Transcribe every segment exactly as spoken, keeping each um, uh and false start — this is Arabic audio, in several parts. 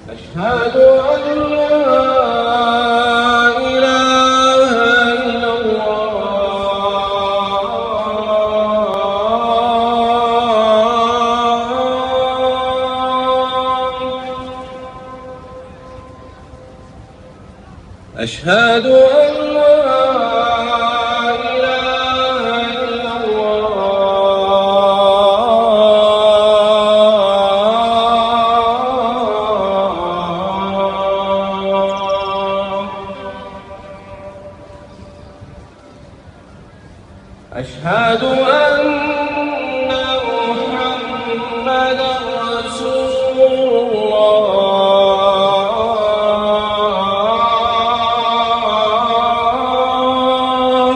أشهد أن لا إله إلا الله. أشهد أن لا إله إلا الله. أشهد أن محمدًا رسول الله.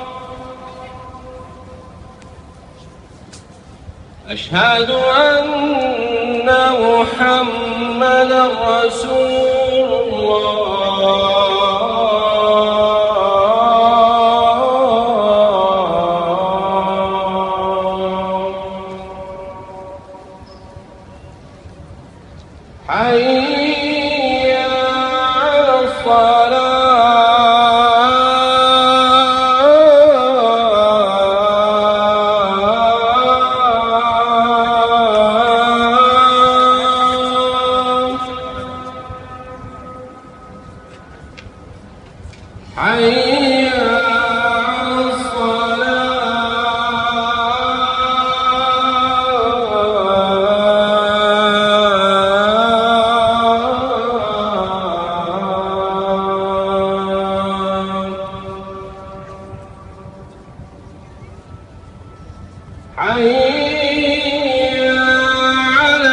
أشهد أن محمدًا رسول الله. حي على الصلاة. حي على حي على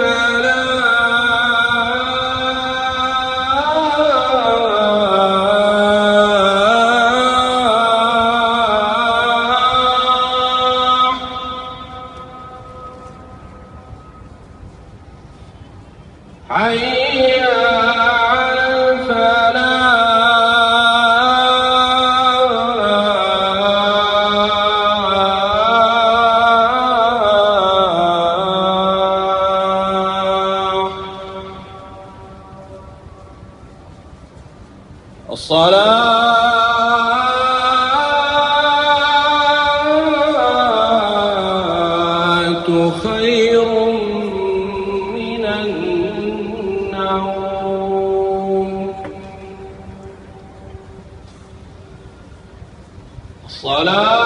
الفلاح. حي على الفلاح. الصلاة خير من النوم. الصلاة